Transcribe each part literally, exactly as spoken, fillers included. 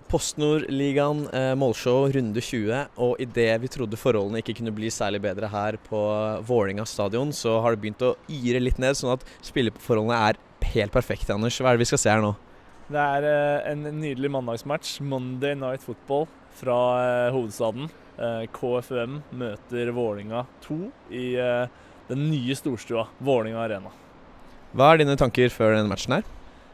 PostNord-ligaen, eh, målshow, runde tjue, og i det vi trodde forholdene ikke kunne bli særlig bedre her på Vålerenga stadion, så har det begynt å yre litt ned, sånn at spilleforholdene er helt perfekte, Anders. Hva er det vi skal se her nå? Det er eh, en nydelig mandagsmatch, Monday Night Football, fra eh, hovedstaden. Eh, K F U M møter Vålerenga to i eh, den nye storstua, Vålerenga Arena. Hva er dine tanker før denne matchen her?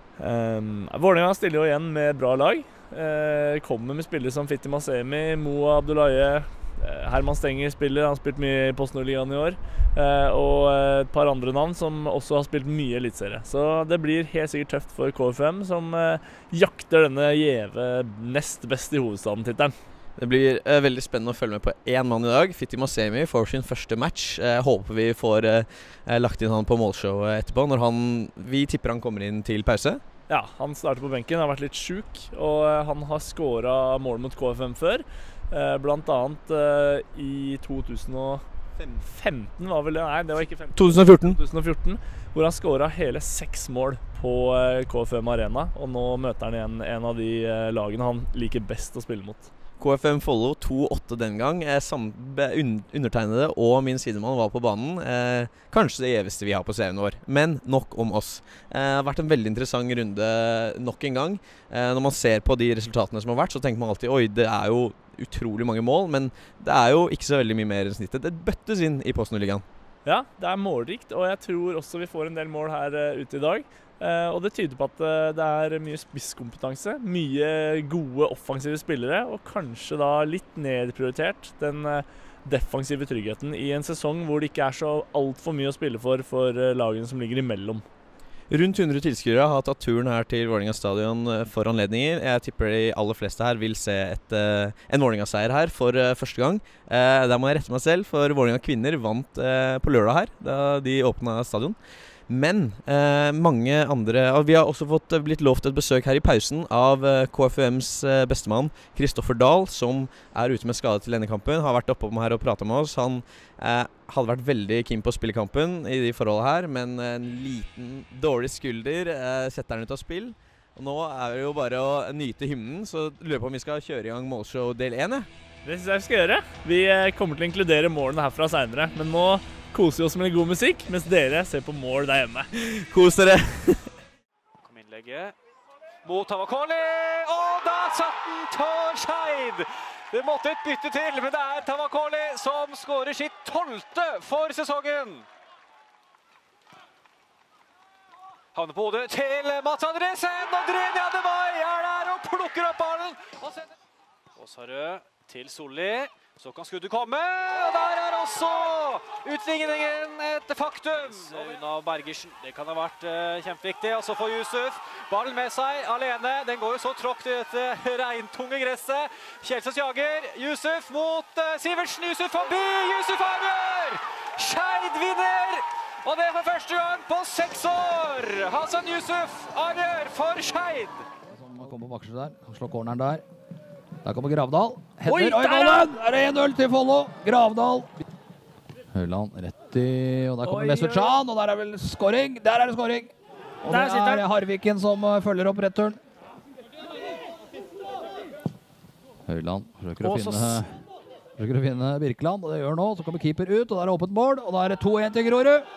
Um, Vålerenga stiller jo igjen med bra lag. Eh, kommer med spillere som Fitti Masemi, Moa Abdullaye, eh, Herman Stenger spiller, han har spilt mye i PostNord-ligaen i år, eh, og et par andre navn som også har spilt mye elitserie. Så det blir helt sikkert tøft for K F U M, som eh, jakter denne gjeve nest beste i hovedstaden-tittelen. Det blir eh, veldig spennende å følge med på én mann i dag. Fitti Masemi får sin første match. Eh, håper vi får eh, lagt inn han på målshowet etterpå, når han, vi tipper han kommer inn til pause. Ja, han starter på benken, har vært litt syk, og eh, han har skåret mål mot K F U M før. Eh, blant annet eh, i to tusen og femten var vel det, nei det var ikke femten. to tusen og fjorten. to tusen og fjorten, hvor han skåret hele seks mål på eh, K F U M Arena, og nå møter han igjen en av de eh, lagene han liker best å spille mot. K F U M Follo to åtte den gang. Eh, sam, un, undertegnede og min sidemann var på banen. Eh, kanskje det gjeveste vi har på C V-en vår. Men nok om oss. Eh, det har vært en veldig interessant runde nok en gang. Eh, når man ser på de resultatene som har vært, så tenker man alltid oi, det er jo utrolig mange mål, men det er jo ikke så veldig mye mer enn snittet. Det bøttes inn i PostNord-ligaen. Ja, det er målrikt, og jeg tror også vi får en del mål her uh, ute i dag. Uh, og det tyder på at uh, det er mye spisskompetanse, mye gode offensive spillere, og kanskje da litt nedprioritert den uh, defensive tryggheten i en sesong hvor det ikke er så alt for mye å spille for for uh, lagene som ligger imellom. Rundt hundre tilskuere har tatt turen her til Vålerenga stadion for anledninger. Jeg tipper de aller fleste her vil se et, uh, en Vålerenga-seier her for uh, første gang. Uh, der må jeg rette meg selv, for Vålerenga kvinner vant uh, på lørdag her, da de åpnet stadion. Men uh, mange andre, og vi har også fått uh, blitt lovt et besøk her i pausen av uh, K F U Ms uh, bestemann, Kristoffer Dahl, som er ute med skade til denne kampen. Har vært oppe her og pratet med oss. Han uh, hadde vært veldig keen på å spille kampen i de forholdene her, men en liten dårlig skulder uh, setter han ut av spill. Og nå er det jo bare å nyte hymnen, så lurer på om vi skal kjøre i gang målshow del én. Det synes jeg vi skal gjøre. Vi uh, kommer til å inkludere målene herfra senere, men nå koser vi oss med god musikk, mens dere ser på mål der hjemme. Kos dere! Kom innlegget mot Tavakoli, og da satt den til Skeid! Det måtte et bytte til, men det er Tavakoli som skårer sitt tolvte for sesongen. Havner på hodet til Mats Andresen, og Drenja Demai er der og plukker opp ballen. Åsarød til Solli. Så kan skuddet komme, og der er også utligningen et faktum. Unna Bergersen, det kan ha vært uh, kjempeviktig. Og så får Yusuf ballen med seg alene. Den går jo så tråkt i dette regntunge gresset. Kjelsås jager, Yusuf mot uh, Sivertsen. Yusuf forbi, Yusuf avgjør! Skeid vinner! Og det er for første gang på seks år. Hassan Yusuf avgjør for Skeid. Som kommer på bakerste der, han slår corneren der. Der kommer Gravdal. Hender, oi, oi ballen! Der er en null til Follo. Gravdal. Høyland rett i, og der kommer Mesut Can, og der er vel scoring. Der er det scoring. Og der det er Harviken som uh, følger opp returen. Høyland forsøker å finne, forsøker å finne Birkeland, og det gjør nå. Så kommer keeper ut, og der er åpent mål, og da er det to en til Grorud.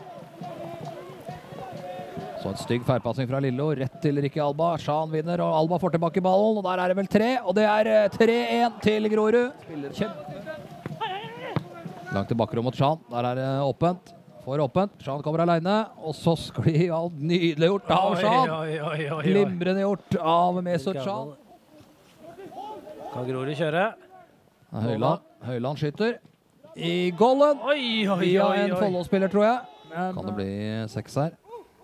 Så en stygg feilpassing fra Lillo, rett til Rikke Alba. Schan vinner, og Alba får tilbake ballen, og der er det vel tre, og det er tre en til Grorud. Langt til bakrom mot Schan, der er det åpent, for åpent. Schan kommer alene, og så sklir alt nydelig gjort av Schan. Glimrende gjort av Mesut Schan. Kan Grorud kjøre? Høyland, Høyland skyter i golden. Via en Follo-spiller, tror jeg. Kan det bli seks her?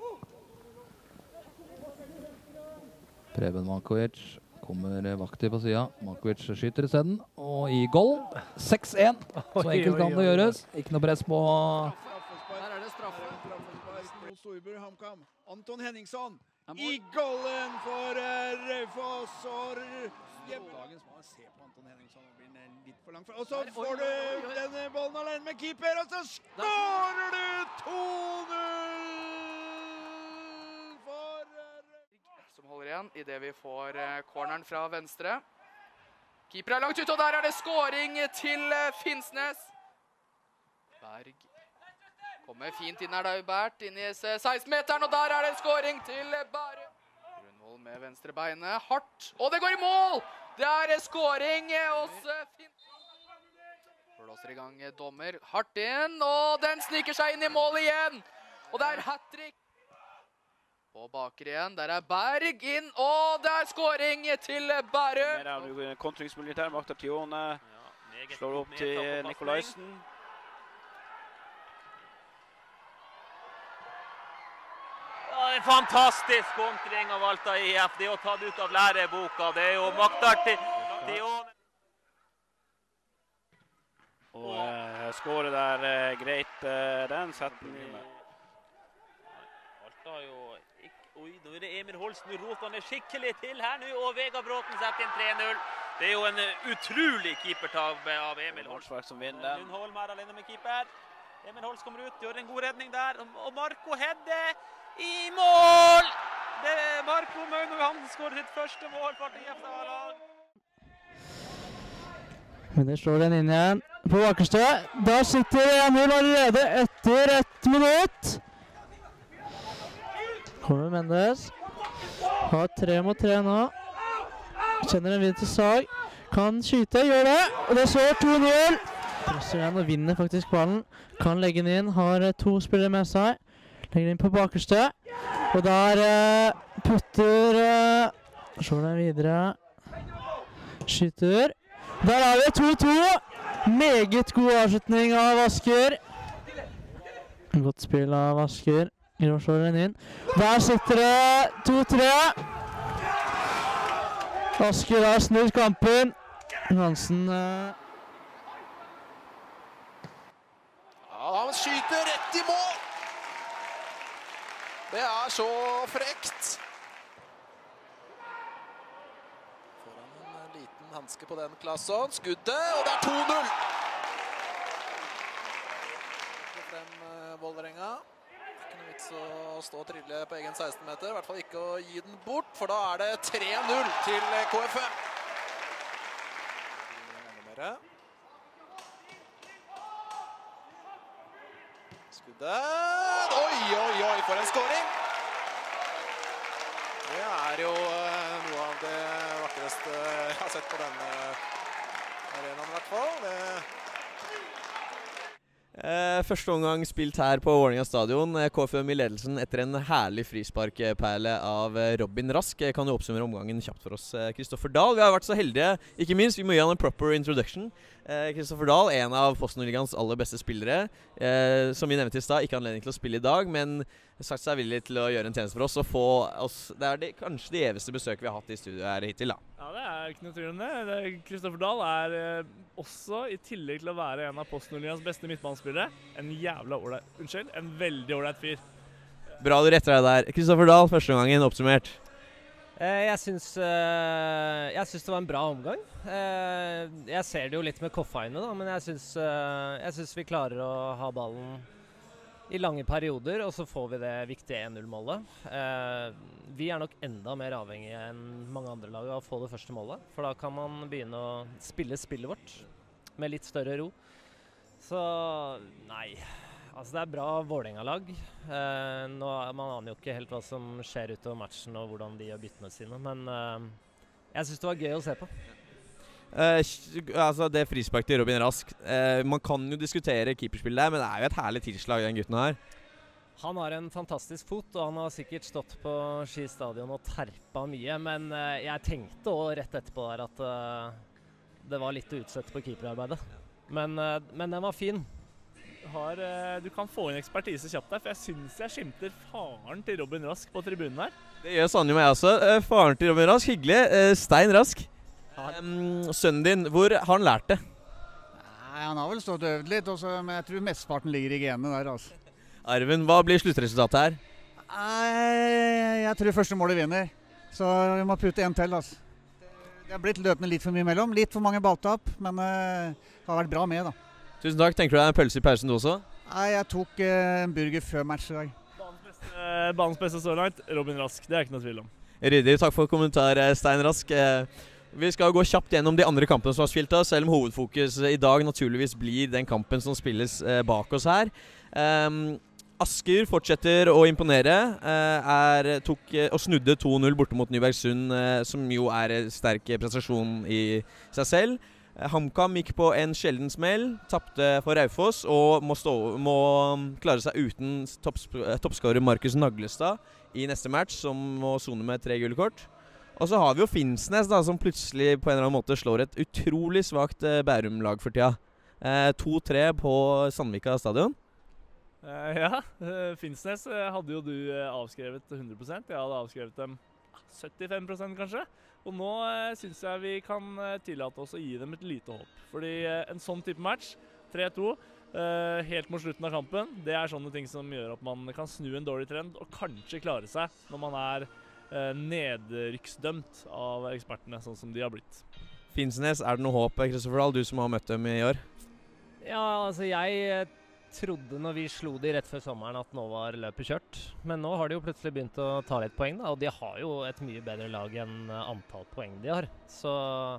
Preben Mankovic kommer vaktig på siden. Mankovic skyter i stedet, og i goal. seks en. Så enkelt kan det gjøres. Ikke noe press på... Der er det straffe. Mot Storbur HamKam. Anton Henningsson i golden for Raufoss. Og dagens mann ser på Anton Henningsson og blir litt for langt fra. Og så får du denne ballen alene med keeper, og så skårer du to null for... Som holder igjen. igjen i det vi får eh, corneren fra venstre. Keeper er langt ute, og der er det scoring til eh, Finnsnes. Berg kommer fint inn her da, Hubert, inn i seksten-meteren, og der er det scoring til Bærum. Grunvoll med venstre beinet, hardt, og det går i mål! Det er scoring hos Finnsnes. Blåser i gang dommer, hardt inn, og den sniker seg inn i mål igjen. Og det er hat-trick. På baker igjen, der er Berg inn, og det er scoring til Bærum. Det er kontringsmulighet her, Marta Tione slår opp til Nikolaisen. Ja, det er fantastisk kontring av Alta I F, det er jo tatt ut av læreboka, det er jo Marta Tione. Og uh, skåret der uh, greit, uh, den setter den i. Alta har jo ikke... Oi, nå er det Emil Holsten, roter han skikkelig til her nå, og Vegard Bråten setter inn tre null. Det er jo en uh, utrolig keepertab av Emil Holsten. Som vinner den. Lundholm er alene med keeper. Emil Holst kommer ut, gjør en god redning der, og Marco Hedde I mål! Det er Marco Møgno, han skårer sitt første mål for I F A-lag. Men det slår den inn igjen på bakerste. Der sitter en null allerede etter ett minutt. Kommer Mendes. Har tre mot tre nå. Kjenner en vind til sag. Kan skyte, gjør det. Og det står to null. Presser den og vinner faktisk ballen. Kan legge den inn. Har to spillere med seg. Legger den inn på bakerste. Og der uh, putter uh, slår den videre. Skyter. Der er det to to. Meget god avslutning av Asker. Godt spill av Asker. Grå slår den inn. Der sitter det to tre. Asker har snudd kampen. Hansen uh... Ja, han skyter rett I mål. Det er så frekt. Hanske på den Klasson, skuddet, og det er to null! Frem uh, Vålerenga. Ikke noe vits å stå og trille på egen seksten meter, I hvert fall ikke å gi den bort, for da er det tre null til K F M. Skuddet, oi, oi, oi, for en scoring! Det er jo uh, noe av det vakreste jeg har sett på denne arenaen I hvert fall. Det... Eh, første omgang spilt her på Vålerenga stadion. K F M I ledelsen etter en herlig frisparkperle av Robin Rask. Jeg kan jo oppsummere omgangen kjapt for oss, Kristoffer Dahl. Vi har vært så heldige, ikke minst, vi må gi han en proper introduction. Kristoffer eh, Dahl, en av Posten-ligaens aller beste spillere. Eh, som vi nevnte I stad, ikke anledning til å spille I dag, men sagt seg villig til å gjøre en tjeneste for oss og få oss. Det er det, kanskje det evigste besøket vi har hatt I studio her hittil, da. Ja, det er ikke noe tvil om det. Kristoffer Dahl er eh, også, I tillegg til å være en av Posten-ligaens beste midtbanespillere, en jævla ålreit, unnskyld, en veldig ålreit fyr. Bra du retter deg der. Kristoffer Dahl, første gangen oppsummert. Eh, jeg syns eh, jeg syns det var en bra omgang. Eh, jeg ser det jo litt med Koffeine, da, men jeg syns, eh, jeg syns vi klarer å ha ballen I lange perioder, og så får vi det viktige en null-målet. Eh, vi er nok enda mer avhengige enn mange andre lag av å få det første målet, for da kan man begynne å spille spillet vårt med litt større ro. Så nei, altså det er bra Vålerenga-lag. Eh, nå, man aner jo ikke helt hva som skjer utover matchen og hvordan de gjør byttene sine, men eh, jeg synes det var gøy å se på. Uh, altså det frispark til Robin Rask, uh, man kan jo diskutere keeperspill der, men det er jo et herlig tilslag den gutten her. Han har en fantastisk fot, og han har sikkert stått på Ski stadion og terpa mye, men uh, jeg tenkte også rett etterpå der at uh, det var litt å utsette på keeperarbeidet. Men, uh, men den var fin. Har, uh, du kan få inn ekspertise kjapt der, for jeg synes jeg skimter faren til Robin Rask på tribunen her. Det gjør sannelig meg også. Uh, faren til Robin Rask, hyggelig. Uh, Stein Rask. Um, sønnen din, hvor har han lært det? Nei, han har vel stått og øvd litt, også, men jeg tror mesteparten ligger I genene der. Altså. Arven, hva blir sluttresultatet her? Nei, jeg tror første målet vinner, så vi må putte en til. Altså. Det har blitt løpende litt for mye mellom, litt for mange balltap, men uh, det har vært bra med da. Tusen takk, tenker du deg en pølse I pausen du også? Nei, jeg tok uh, en burger før match I dag. Banens beste, uh, banens beste så langt, Robin Rask, det er ikke noe tvil om. Ryddig, takk for kommentar, Stein Rask. Vi skal gå kjapt gjennom de andre kampene som har spilt av, selv om hovedfokus i dag naturligvis blir den kampen som spilles bak oss her. Um, Asker fortsetter å imponere, er, tok, og snudde to null borte mot Nybergsund, som jo er en sterk prestasjon i seg selv. HamKam gikk på en sjelden smell, tappte for Raufoss og må, stå, må klare seg uten toppskårer Markus Naglestad i neste match, som må sone med tre gule kort. Og så har vi jo Finnsnes da, som plutselig på en eller annen måte slår et utrolig svagt Bærum-lag for tida. to tre på Sandvika stadion. Uh, ja, uh, Finnsnes uh, hadde jo du uh, avskrevet hundre prosent. Jeg hadde avskrevet dem syttifem prosent kanskje. Og nå uh, synes jeg vi kan uh, tillate oss å gi dem et lite håp. Fordi uh, en sånn type match, tre to, uh, helt mot slutten av kampen, det er sånne ting som gjør at man kan snu en dårlig trend og kanskje klare seg når man er uh, nedrykksdømt av ekspertene, sånn som de har blitt. Finnsnes, er det noe håp, Kristoffer Dahl, du som har møtt dem i år? Ja, altså jeg trodde når vi slo de rett før sommeren at nå var løpet kjørt. Men nå har de jo plutselig begynt å ta litt poeng, da, og de har jo et mye bedre lag enn antall poeng de har. Så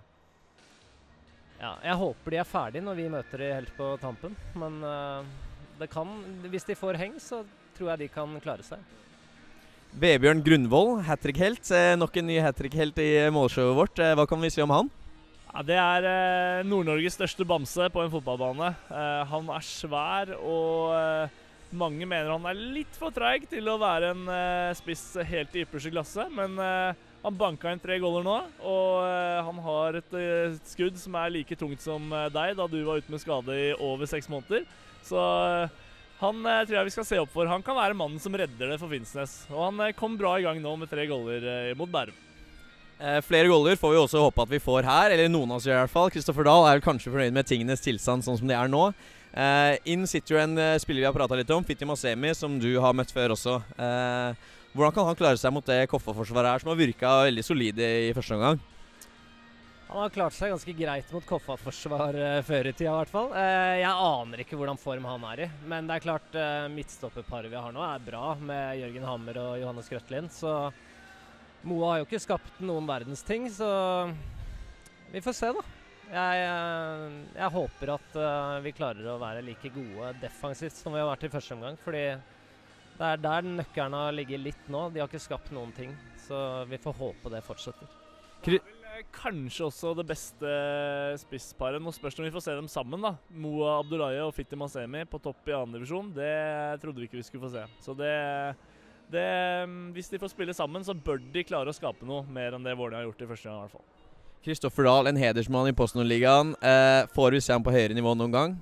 ja, jeg håper de er ferdige når vi møter de helt på tampen. Men uh, det kan, hvis de får heng, så tror jeg de kan klare seg. Vebjørn Grunvoll, hat-trick-helt. Nok en ny hat-trick-helt i målshowet vårt. Hva kan vi si om han? Ja, det er eh, Nord-Norges største bamse på en fotballbane. Eh, han er svær, og eh, mange mener han er litt for treig til å være en eh, spiss helt i ypperste klasse. Men eh, han banka inn tre goller nå, og eh, han har et eh, skudd som er like tungt som eh, deg da du var ute med skade i over seks måneder. Så eh, han eh, tror jeg vi skal se opp for. Han kan være mannen som redder det for Finnsnes. Og han eh, kom bra i gang nå med tre goller eh, mot Bærum. Eh, flere goller får vi også håpe at vi får her, eller noen av oss i hvert fall. Kristoffer Dahl er vel kanskje fornøyd med tingenes tilstand sånn som det er nå. Eh, inn sitter jo en uh, spiller vi har pratet litt om, Fitti Masemi, som du har møtt før også. Eh, hvordan kan han klare seg mot det Koffa-forsvaret her, som har virket veldig solide i første omgang? Han har klart seg ganske greit mot Koffa-forsvar uh, før i tida i hvert fall. Uh, jeg aner ikke hvordan form han er i, men det er klart uh, midtstopperparet vi har nå er bra med Jørgen Hammer og Johannes Grøtlin, så Moa har jo ikke skapt noen verdens ting, så vi får se da. Jeg, jeg håper at uh, vi klarer å være like gode defensivt som vi har vært i første omgang, fordi det er der nøkkerne ligger litt nå. De har ikke skapt noen ting, så vi får håpe det fortsetter. Det er vel kanskje også det beste spissparet. Nå spørs det om vi får se dem sammen da. Moa Abdullaye og Fitti Masemi på topp i annen divisjon, det trodde vi ikke vi skulle få se. Så det... Det, hvis de får spille sammen, så bør de klare å skape noe mer enn det Vålerenga har gjort i første gang i hvert fall. Kristoffer Dahl, en hedersmann i PostNord-ligaen. Eh, får vi se ham på høyere nivå noen gang?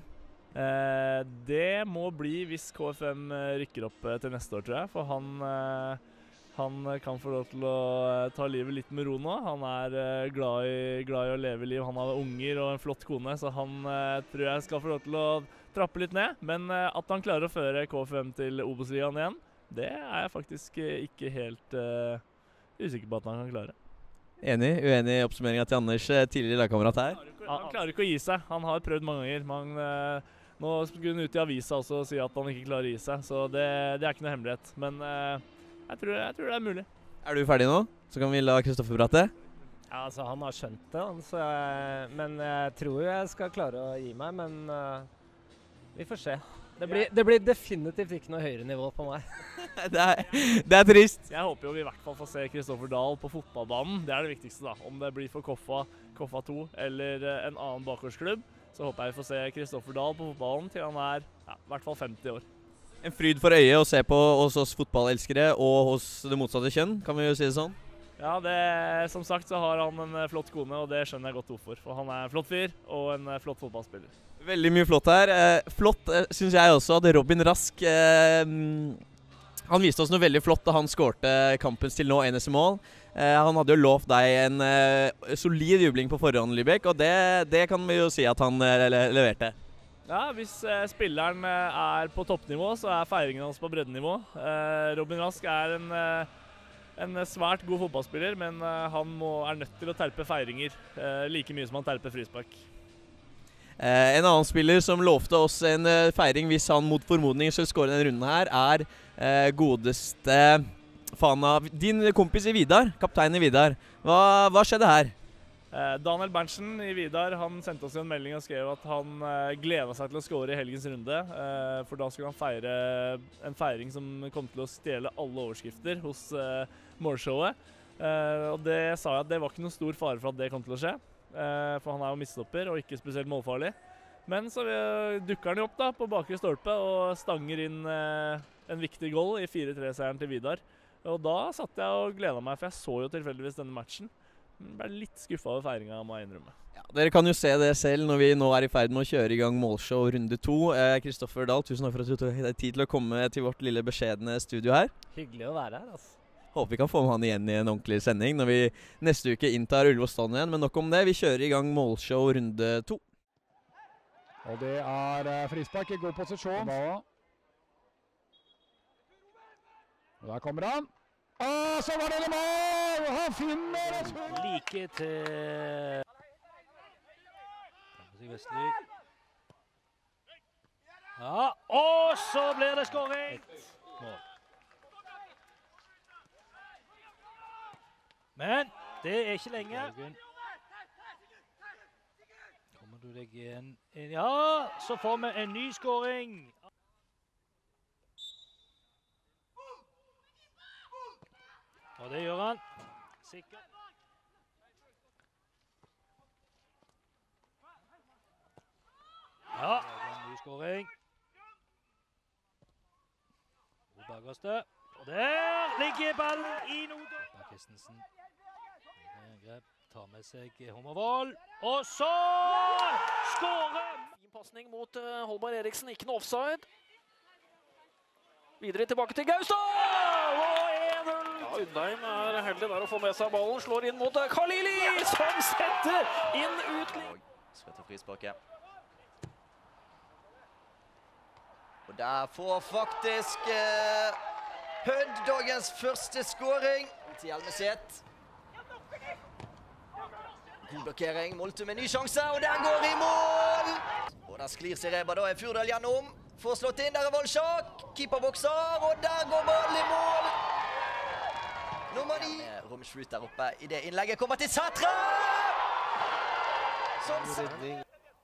Eh, det må bli hvis K F M rykker opp til neste år, tror jeg. For han, eh, han kan få lov til å ta livet litt med ro nå. Han er eh, glad, i, glad i å leve liv. Han har unger og en flott kone, så han eh, tror jeg skal få lov til å trappe litt ned. Men eh, at han klarer å føre K F M til Obos-ligaen igjen, det er jeg faktisk ikke helt uh, usikker på at han kan klare. Enig? Uenig i oppsummeringen til Anders, tidligere lagkamerat her? Han klarer ikke å gi seg. Han har prøvd mange ganger. Man, uh, nå skulle hun ut i avisa også og si at han ikke klarer å gi seg, så det, det er ikke noe hemmelighet. Men uh, jeg, tror, jeg tror det er mulig. Er du ferdig nå? Så kan vi la Kristoffer prate. Ja, altså han har skjønt det, så jeg, men jeg tror jeg skal klare å gi meg, men uh, vi får se. Det blir, det blir definitivt ikke noe høyere nivå på meg. det, er, det er trist. Jeg håper jo vi i hvert fall får se Kristoffer Dahl på fotballbanen. Det er det viktigste da. Om det blir for Koffa, Koffa to eller en annen bakgårdsklubb, så håper jeg vi får se Kristoffer Dahl på fotballen til han er ja, i hvert fall femti år. En fryd for øyet å se på hos oss fotballelskere og hos det motsatte kjønn, kan vi jo si det sånn? Ja, det, som sagt så har han en flott kone, og det skjønner jeg godt hvorfor. For han er en flott fyr og en flott fotballspiller. Veldig mye flott her. Eh, flott eh, synes jeg også at Robin Rask, eh, han viste oss noe veldig flott da han skårte kampens til nå eneste mål. Eh, han hadde jo lovt deg en eh, solid jubling på forhånd, Lybekk, og det, det kan vi jo si at han eh, leverte. Ja, hvis eh, spilleren eh, er på toppnivå, så er feiringen hans på breddenivå. Eh, Robin Rask er en, eh, en svært god fotballspiller, men eh, han må, er nødt til å terpe feiringer eh, like mye som han terper frispark. Eh, en annen spiller som lovte oss en uh, feiring hvis han mot formodning skulle skåre denne runden her, er uh, godeste faen av din kompis i Vidar, kaptein i Vidar. Hva, hva skjedde her? Eh, Daniel Berntsen i Vidar, han sendte oss en melding og skrev at han eh, gleda seg til å score i helgens runde. Eh, for da skulle han feire en feiring som kom til å stjele alle overskrifter hos eh, målshowet. Eh, og det sa jeg at det var ikke noen stor fare for at det kom til å skje. Eh, for han er jo midtstopper og ikke spesielt målfarlig. Men så uh, dukker han jo opp da på bakre stolpe og stanger inn uh, en viktig goal i fire tre-seieren til Vidar. Og da satt jeg og gledet meg, for jeg så jo tilfeldigvis denne matchen. Jeg ble litt skuffet over feiringen, må jeg innrømme. Ja, dere kan jo se det selv når vi nå er i ferd med å kjøre i gang målshow runde to. Kristoffer eh, Dahl, tusen takk for at du tok deg tid til å komme til vårt lille beskjedne studio her. Hyggelig å være her, altså. Håper vi kan få med han igjen i en ordentlig sending når vi neste uke inntar Ullevål stadion igjen. Men nok om det, vi kjører i gang målshow runde to. Og det er uh, frispark i god posisjon. Og der kommer han. Åh, så var det i mål! Han finner et hull! Like til Vestly. Ja, og så blir det skåring! Mål. Men det er ikke lenge. Kommer du deg igjen? Ja, så får vi en ny skåring. Og det gjør han. Sikkert. Ja, en ny skåring. God bakerste. Og der ligger ballen i noter. Kristensen. Grep, tar med seg Hummervoll, og så skårer! Fin passning mot uh, Holmar Eriksen, ikke noe offside. Videre tilbake til Gaustad, og en null! Ja, Undheim er heldig der å få med seg ballen, slår inn mot uh, Khalili, som setter inn utligning. Skal til frisparket. Og der får faktisk uh, Hødd dagens første skåring til Hjelmeset. God blokkering, Moltu med ny sjanse, og den går i mål! Og der sklir seg Reba da, er Fjordal gjennom. Får slått inn, der er Voldsjak. Keeper bokser, og der går ballen i mål! Nummer ni. Romsrud der oppe i det innlegget kommer til Sætre! Sånn redning.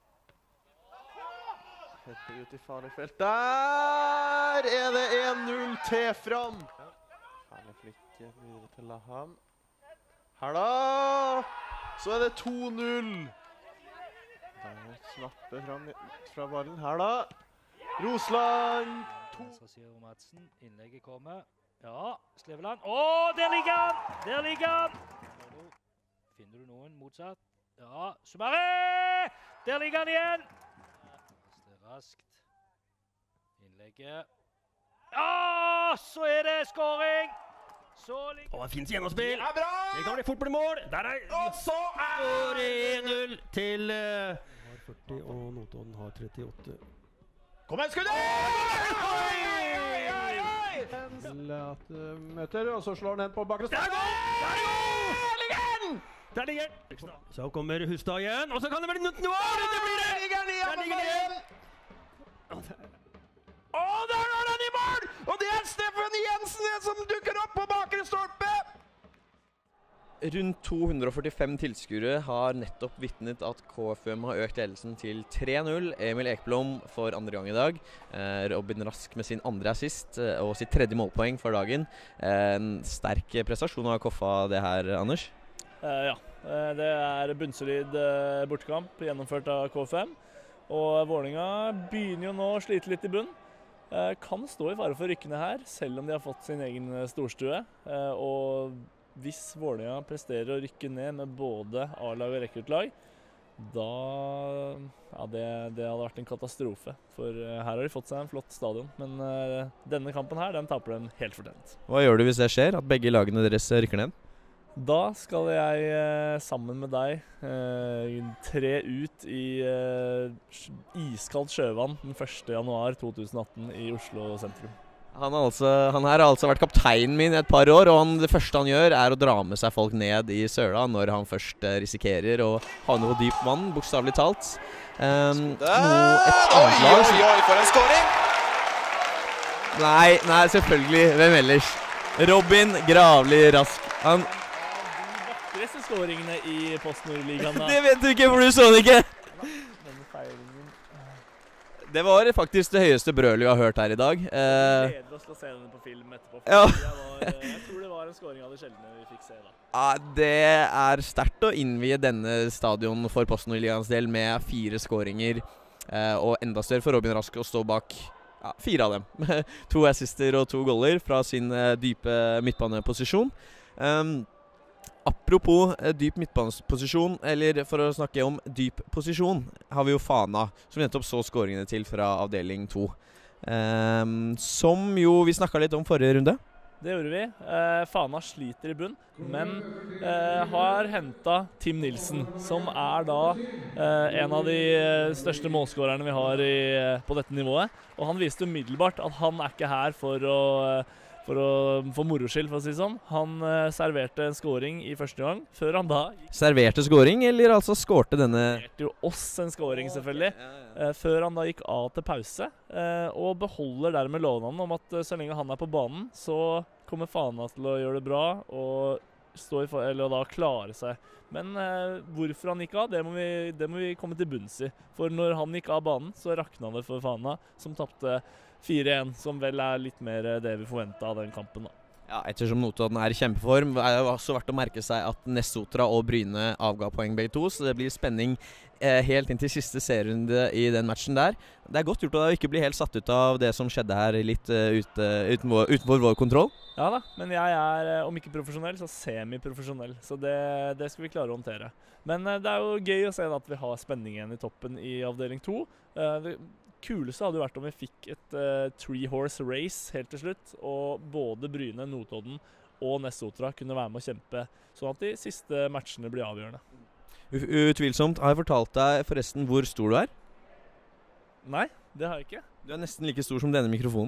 Hetter ut i farlig felt. Der er det en null til fram. Farlig flikke videre til Laham. Her da! Så er det to null. Der snapper fram fra ballen. Her da. Rosland. Venstresida Madsen. Innlegget kommer. Ja, Sleveland. Å, der ligger han! Der ligger han! Finner du noen motsatt? Ja, Sumare! Der ligger han igjen! Det er raskt. Innlegget. Ja, så er det skåring! Og det finnes gjennomspill. Det er bra! Det kan bli fort bli mål. Der er... Og så er det en null til... Uh... har førti, og Notodden har trettiåtte. Kom igjen, skuddet! Oi, oi, oi, oi! At uh, møter, og så slår den på bakre stad. Der går! Der ligger den! Der ligger den! Så kommer Hustad igjen, og så kan det bli noe mål! Det blir det! Der ligger den igjen! Der ligger den igjen! Og der er den i mål! Og det er Steffen Jensen som dukker opp på bakre stolpe! Rundt to hundre og førtifem tilskuere har nettopp vittnet at K F U M har økt ledelsen til tre null. Emil Ekblom for andre gang i dag. Eh, Robin Rask med sin andre assist eh, og sitt tredje målpoeng for dagen. Eh, en sterk prestasjon av Koffa det her, Anders? Eh, ja, eh, det er bunnsolid eh, bortekamp gjennomført av K F U M. Og Vålinga begynner jo nå å slite litt i bunn. Eh, kan stå i fare for rykkene her, selv om de har fått sin egen storstue. Eh, og hvis Vålinga presterer å rykke ned med både A-lag og rekruttlag, da ja, det, det hadde vært en katastrofe. For uh, her har de fått seg en flott stadion, men uh, denne kampen her, den taper den helt fortjent. Hva gjør du hvis det skjer, at begge lagene deres rykker ned? Da skal jeg uh, sammen med deg uh, tre ut i uh, iskaldt sjøvann den første januar to tusen atten i Oslo sentrum. Han, har altså, han her har altså vært kapteinen min i et par år, og han, det første han gjør er å dra med seg folk ned i søla når han først eh, risikerer å ha noe dypt vann, bokstavelig talt. Um, noe, et annet lag. Oi, oi, oi, for en skåring! Nei, nei, selvfølgelig. Hvem ellers? Robin Gravli Rask. Han Vakreste skåringene i Post-Nord-ligaen da. Det vet du ikke, for du så den ikke! Denne feilingen. Det var faktisk det høyeste brølet vi har hørt her i dag. Eh, Vi gleder oss til å se denne på film etterpå. Ja. Jeg, var, jeg tror det var en skåring av det sjeldne vi fikk se da. ja, det er sterkt å innvie denne stadion for Post-Nord-ligaens del med fire skåringer, eh, og enda større for Robin Rask å stå bak ja, fire av dem. To assister og to goller fra sin eh, dype midtbaneposisjon. Um, Apropos eh, dyp midtbaneposisjon, eller for å snakke om dyp posisjon, har vi jo Fana, som nettopp så skåringene til fra avdeling to. Um, som jo vi snakket litt om forrige runde. Det gjorde vi. Eh, Fana sliter i bunn, men eh, har hentet Tim Nilsen, som er da eh, en av de største målskårerne vi har i, på dette nivået. Og han viste umiddelbart at han er ikke her for å... For å få moroskyld, for å si det sånn. Han eh, serverte en skåring i første gang, før han da... Serverte skåring, eller altså skårte denne... Serverte jo oss en skåring, selvfølgelig. Eh, før han da gikk av til pause, eh, og beholder dermed lovnaden om at eh, så lenge han er på banen, så kommer Fana til å gjøre det bra, og stå i for, eller da klare seg. Men eh, hvorfor han gikk av, det må, vi, det må vi komme til bunns i. For når han gikk av banen, så rakna det for Fana, som tappte fire en, som vel er litt mer det vi forventet av den kampen da. Ja, ettersom Notodden er i kjempeform, er det også verdt å merke seg at Nessotra og Bryne avga poeng begge to, så det blir spenning eh, helt inn til siste serierunde i den matchen der. Det er godt gjort å ikke bli helt satt ut av det som skjedde her litt uh, ute, utenfor, utenfor vår kontroll. Ja da, men jeg er, om ikke profesjonell, så semi-profesjonell, så det, det skal vi klare å håndtere. Men uh, det er jo gøy å se at vi har spenning igjen i toppen i avdeling to. Uh, det kuleste hadde jo vært om vi fikk et uh, three-horse race helt til slutt, og både Bryne, Notodden og Nessotra kunne være med å kjempe, sånn at de siste matchene blir avgjørende. U Utvilsomt. Har jeg fortalt deg forresten hvor stor du er? Nei, det har jeg ikke. Du er nesten like stor som denne mikrofonen.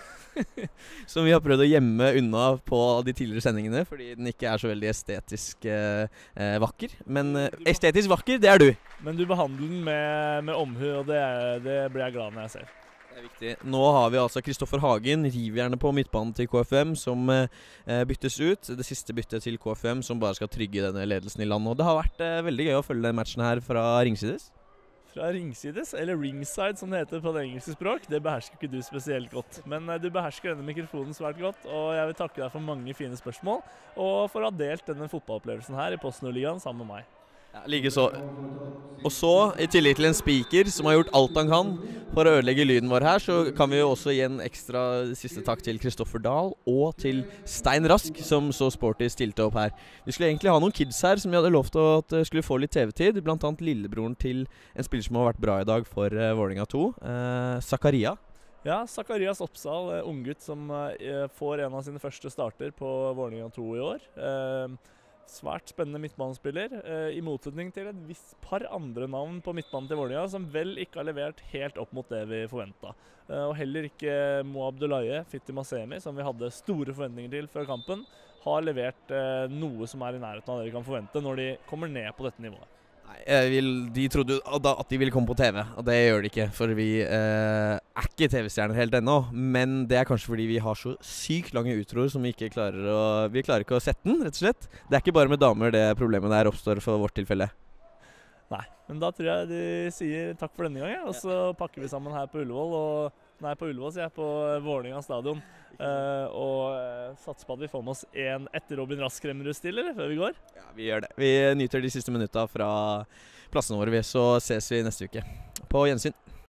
Som vi har prøvd å gjemme unna på de tidligere sendingene, fordi den ikke er så veldig estetisk eh, eh, vakker. Men eh, estetisk vakker, det er du. Men du behandler den med, med omhu, og det, det blir jeg glad når jeg ser. Det er viktig. Nå har vi altså Kristoffer Hagen, rivjerne på midtbanen til K F M, som eh, byttes ut. Det siste byttet til K F M, som bare skal trygge denne ledelsen i landet. Og det har vært eh, veldig gøy å følge den matchen her fra ringsides. Fra ringsides, eller ringside som det heter på det engelske språk, det behersker ikke du spesielt godt. Men uh, du behersker denne mikrofonen svært godt, og jeg vil takke deg for mange fine spørsmål, og for å ha delt denne fotballopplevelsen her i Post-Nord-ligaen sammen med meg. Ja, like så. Og så, i tillegg til en speaker som har gjort alt han kan for å ødelegge lyden vår her, så kan vi jo også gi en ekstra siste takk til Kristoffer Dahl og til Stein Rask, som så sporty stilte opp her. Vi skulle egentlig ha noen kids her som vi hadde lovt at skulle få litt T V-tid, blant annet lillebroren til en spiller som har vært bra i dag for uh, Vålerenga to, uh, Zakaria. Ja, Zakarias Oppsal, uh, unggutt som uh, får en av sine første starter på Vålerenga to i år. Uh, Svært spennende midtbanespiller, eh, i motsetning til et visst par andre navn på midtbanen til Vålerenga, som vel ikke har levert helt opp mot det vi forventet. Eh, og heller ikke Mo Abdullaye, Fitti Masemi, som vi hadde store forventninger til før kampen, har levert eh, noe som er i nærheten av det vi kan forvente når de kommer ned på dette nivået. Jeg vil, de trodde at de ville komme på T V, og det gjør de ikke, for vi eh, er ikke T V-stjerner helt ennå, men det er kanskje fordi vi har så sykt lange utroer som vi ikke klarer å, vi klarer ikke å sette den, rett og slett. Det er ikke bare med damer det problemet der oppstår for vårt tilfelle. Nei, men da tror jeg de sier takk for denne gangen, og så pakker vi sammen her på Ullevål, og, nei på Ullevål sier jeg, på Vålerenga stadion, uh, og uh, satser på at vi får med oss en etter Robin Rask-Kremmerud-stil, eller før vi går? Ja, vi gjør det. Vi nyter de siste minuttene fra plassene våre, så ses vi neste uke. På gjensyn.